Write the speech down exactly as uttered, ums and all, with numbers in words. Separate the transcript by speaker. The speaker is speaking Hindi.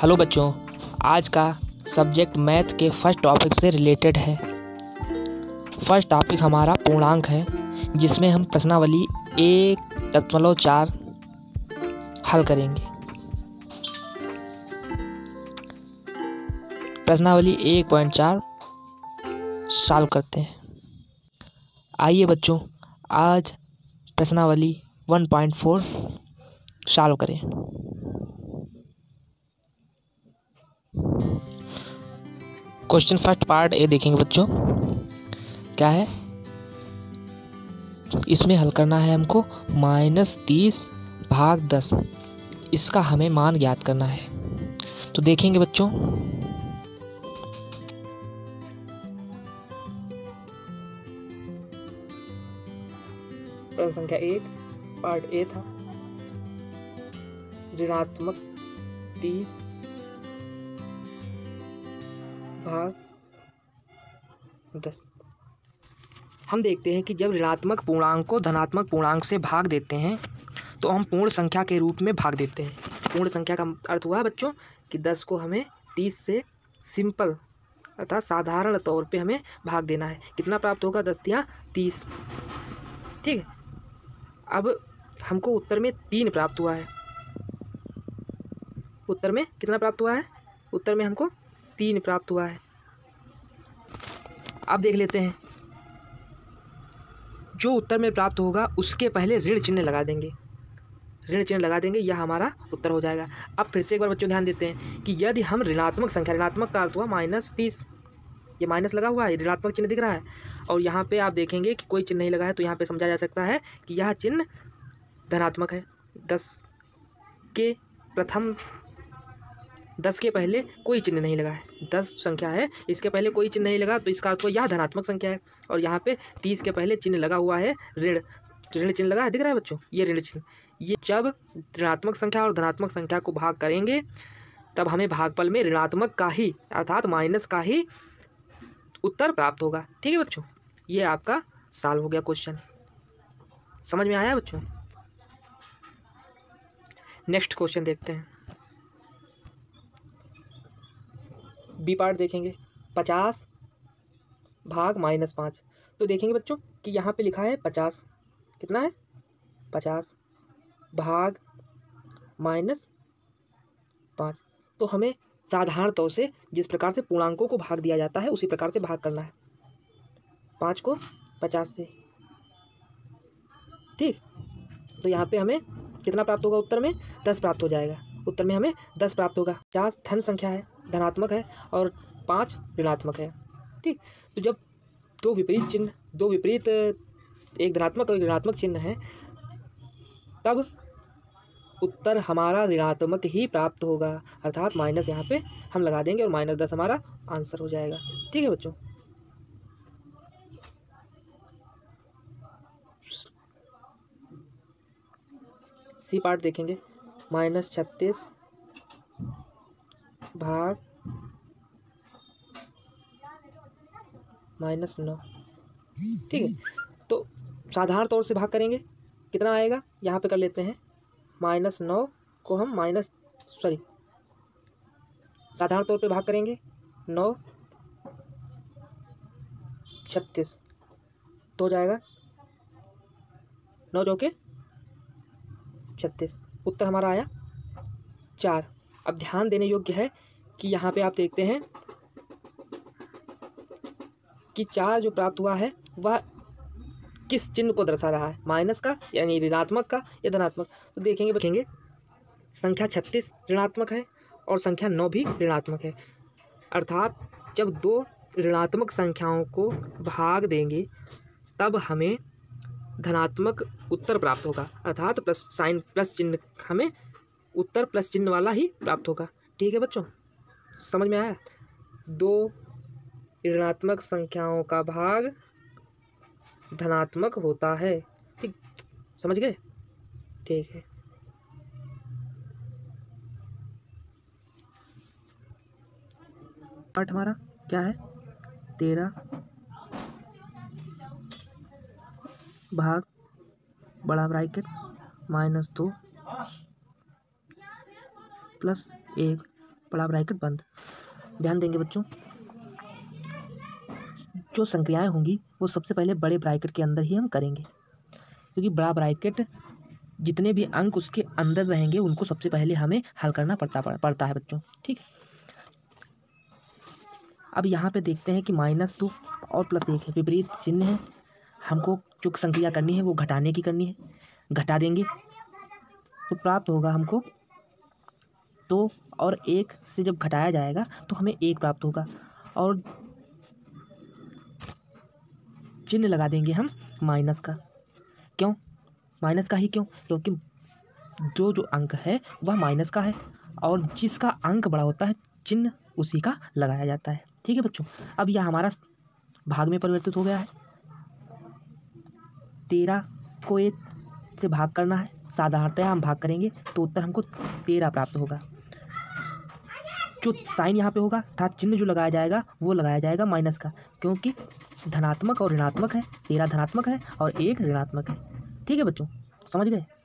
Speaker 1: हेलो बच्चों, आज का सब्जेक्ट मैथ के फर्स्ट टॉपिक से रिलेटेड है। फर्स्ट टॉपिक हमारा पूर्णांक है, जिसमें हम प्रश्नावली एक दशमलव चार हल करेंगे। प्रश्नावली एक पॉइंट चार सॉल्व करते हैं। आइए बच्चों, आज प्रश्नावली वन पॉइंट फोर सॉल्व करें। क्वेश्चन फर्स्ट पार्ट ए देखेंगे बच्चों, क्या है इसमें हल करना है हमको। माइनस तीस भाग दस, इसका हमें मान ज्ञात करना है। तो देखेंगे बच्चों, प्रश्न संख्या एक पार्ट ए था, ऋणात्मक तीस भाग दस। हम देखते हैं कि जब ऋणात्मक पूर्णांक को धनात्मक पूर्णांक से भाग देते हैं तो हम पूर्ण संख्या के रूप में भाग देते हैं। पूर्ण संख्या का अर्थ हुआ है बच्चों कि दस को हमें तीस से सिंपल अर्थात साधारण तौर पे हमें भाग देना है। कितना प्राप्त होगा? दस तिया तीस। ठीक है, अब हमको उत्तर में तीन प्राप्त हुआ है। उत्तर में कितना प्राप्त हुआ है? उत्तर में हमको तीन प्राप्त हुआ है। अब देख लेते हैं, जो उत्तर में प्राप्त होगा उसके पहले ऋण चिन्ह लगा देंगे। ऋण चिन्ह लगा देंगे, यह हमारा उत्तर हो जाएगा। अब फिर से एक बार बच्चों ध्यान देते हैं कि यदि हम ऋणात्मक संख्या, ऋणात्मक का अर्थ हुआ माइनस तीस, ये माइनस लगा हुआ है, ऋणात्मक चिन्ह दिख रहा है, और यहाँ पे आप देखेंगे कि कोई चिन्ह नहीं लगा है, तो यहाँ पे समझा जा सकता है कि यह चिन्ह धनात्मक है। दस के प्रथम दस के पहले कोई चिन्ह नहीं लगा है। दस संख्या है, इसके पहले कोई चिन्ह नहीं लगा, तो इसका अर्थ यह धनात्मक संख्या है। और यहाँ पे तीस के पहले चिन्ह लगा हुआ है, ऋण ऋण चिन्ह लगा है, दिख रहा है बच्चों, ये ऋण चिन्ह। ये जब ऋणात्मक संख्या और धनात्मक संख्या को भाग करेंगे तब हमें भागफल में ऋणात्मक का ही अर्थात माइनस का ही उत्तर प्राप्त होगा। ठीक है बच्चों, ये आपका सॉल्व हो गया क्वेश्चन। समझ में आया बच्चों? नेक्स्ट क्वेश्चन देखते हैं। बी पार्ट देखेंगे, पचास भाग माइनस पाँच। तो देखेंगे बच्चों कि यहाँ पे लिखा है पचास, कितना है? पचास भाग माइनस पाँच। तो हमें साधारण तौर से जिस प्रकार से पूर्णांकों को भाग दिया जाता है उसी प्रकार से भाग करना है। पाँच को पचास से, ठीक। तो यहाँ पे हमें कितना प्राप्त होगा? उत्तर में दस प्राप्त हो जाएगा। उत्तर में हमें दस प्राप्त होगा। पचास धन संख्या है, धनात्मक है, और पाँच ऋणात्मक है। ठीक, तो जब दो विपरीत चिन्ह, दो विपरीत, एक धनात्मक और एक ऋणात्मक चिन्ह है, तब उत्तर हमारा ऋणात्मक ही प्राप्त होगा, अर्थात माइनस यहाँ पे हम लगा देंगे और माइनस दस हमारा आंसर हो जाएगा। ठीक है बच्चों, सी पार्ट देखेंगे, माइनस छत्तीस भाग माइनस नौ। ठीक है, तो साधारण तौर से भाग करेंगे, कितना आएगा? यहाँ पे कर लेते हैं, माइनस नौ को हम माइनस सॉरी साधारण तौर पे भाग करेंगे, नौ छत्तीस तो हो जाएगा नौ जो के छत्तीस। उत्तर हमारा आया चार। अब ध्यान देने योग्य है कि यहाँ पे आप देखते हैं कि चार जो प्राप्त हुआ है वह किस चिन्ह को दर्शा रहा है? माइनस का यानी ऋणात्मक का या धनात्मक? तो देखेंगे देखेंगे संख्या छत्तीस ऋणात्मक है और संख्या नौ भी ऋणात्मक है। अर्थात जब दो ऋणात्मक संख्याओं को भाग देंगे तब हमें धनात्मक उत्तर प्राप्त होगा, अर्थात प्लस साइन प्लस चिन्ह, हमें उत्तर प्लस चिन्ह वाला ही प्राप्त होगा। ठीक है बच्चों, समझ में आया? दो ऋणात्मक संख्याओं का भाग धनात्मक होता है। ठीक, समझ गए? ठीक है, पार्ट हमारा क्या है? तेरह भाग बड़ा ब्रैकेट माइनस दो प्लस एक बड़ा ब्रैकेट बंद। ध्यान देंगे बच्चों, जो संक्रियाएं होंगी वो सबसे पहले बड़े ब्रैकेट के अंदर ही हम करेंगे, क्योंकि बड़ा ब्रैकेट जितने भी अंक उसके अंदर रहेंगे उनको सबसे पहले हमें हल करना पड़ता पड़ता है बच्चों। ठीक है, अब यहाँ पे देखते हैं कि माइनस दो और प्लस एक है, विपरीत चिन्ह है। हमको जो संक्रिया करनी है वो घटाने की करनी है, घटा देंगे तो प्राप्त होगा हमको दो, और एक से जब घटाया जाएगा तो हमें एक प्राप्त होगा, और चिन्ह लगा देंगे हम माइनस का। क्यों माइनस का ही? क्यों? क्योंकि जो जो अंक है वह माइनस का है, और जिसका अंक बड़ा होता है चिन्ह उसी का लगाया जाता है। ठीक है बच्चों, अब यह हमारा भाग में परिवर्तित हो गया है। तेरह को एक से भाग करना है, साधारणतः हम भाग करेंगे तो उत्तर हमको तेरह प्राप्त होगा। जो साइन यहाँ पे होगा अर्थात चिन्ह जो लगाया जाएगा वो लगाया जाएगा माइनस का, क्योंकि धनात्मक और ऋणात्मक है। तेरह धनात्मक है और एक ऋणात्मक है। ठीक है बच्चों, समझ गए?